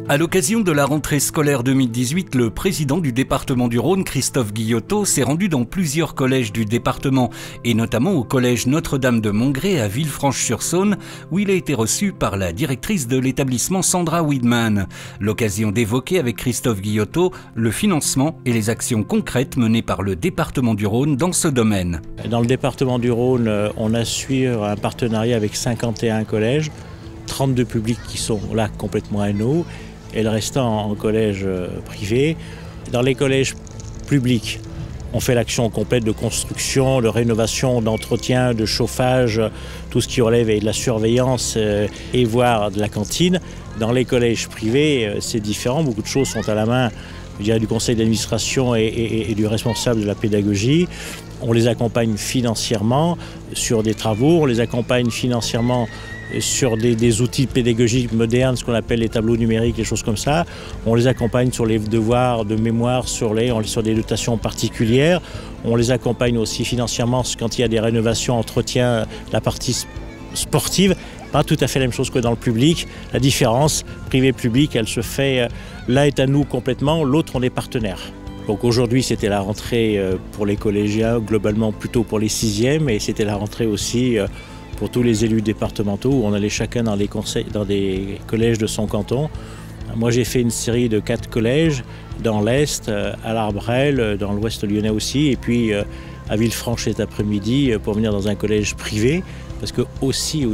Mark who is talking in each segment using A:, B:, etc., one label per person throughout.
A: À l'occasion de la rentrée scolaire 2018, le président du département du Rhône, Christophe Guillotot, s'est rendu dans plusieurs collèges du département et notamment au collège Notre-Dame de Montgré à Villefranche-sur-Saône où il a été reçu par la directrice de l'établissement Sandra Widman. L'occasion d'évoquer avec Christophe Guillotot le financement et les actions concrètes menées par le département du Rhône dans ce domaine.
B: Dans le département du Rhône, on assure un partenariat avec 51 collèges, 32 publics qui sont là complètement à nous, et le restant en collège privé. Dans les collèges publics, on fait l'action complète de construction, de rénovation, d'entretien, de chauffage, tout ce qui relève de la surveillance et voire de la cantine. Dans les collèges privés, c'est différent, beaucoup de choses sont à la main, je dirais, du conseil d'administration et du responsable de la pédagogie. On les accompagne financièrement sur des travaux, on les accompagne financièrement sur des outils pédagogiques modernes, ce qu'on appelle les tableaux numériques, les choses comme ça. On les accompagne sur les devoirs de mémoire, sur des dotations particulières. On les accompagne aussi financièrement quand il y a des rénovations, entretiens, la partie sportive. Pas tout à fait la même chose que dans le public. La différence, privé-public, elle se fait, l'un est à nous complètement, l'autre on est partenaires. Donc aujourd'hui c'était la rentrée pour les collégiens, globalement plutôt pour les 6e, et c'était la rentrée aussi pour tous les élus départementaux où on allait chacun dans des collèges de son canton. Moi j'ai fait une série de 4 collèges dans l'Est, à l'Arbrel, dans l'Ouest lyonnais aussi, et puis à Villefranche cet après-midi pour venir dans un collège privé, parce que aussi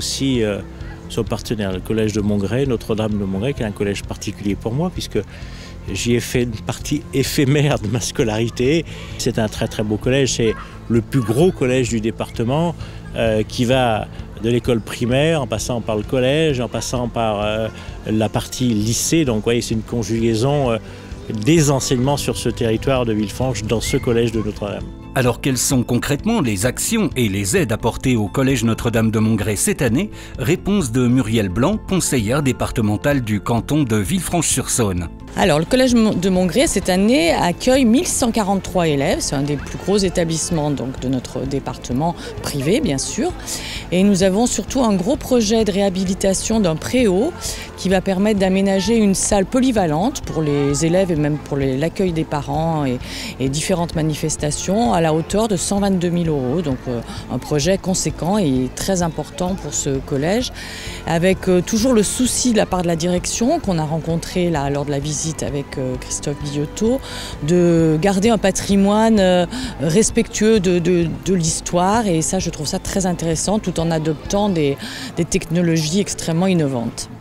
B: son partenaire, le collège de Montgré, Notre-Dame de Montgré, qui est un collège particulier pour moi, puisque j'y ai fait une partie éphémère de ma scolarité. C'est un très très beau collège, c'est le plus gros collège du département qui va de l'école primaire en passant par le collège, en passant par la partie lycée. Donc vous voyez, c'est une conjugaison des enseignements sur ce territoire de Villefranche dans ce collège de Notre-Dame.
A: Alors quelles sont concrètement les actions et les aides apportées au collège Notre-Dame de Montgré cette année? Réponse de Muriel Blanc, conseillère départementale du canton de Villefranche-sur-Saône.
C: Alors le collège de Montgré cette année accueille 1143 élèves, c'est un des plus gros établissements donc, de notre département privé bien sûr. Et nous avons surtout un gros projet de réhabilitation d'un préau qui va permettre d'aménager une salle polyvalente pour les élèves et même pour l'accueil des parents et différentes manifestations à la hauteur de 122 000 €. Donc un projet conséquent et très important pour ce collège, avec toujours le souci de la part de la direction qu'on a rencontré là, lors de la visite avec Christophe Guillotot, de garder un patrimoine respectueux de l'histoire, et ça je trouve ça très intéressant tout en adoptant des technologies extrêmement innovantes.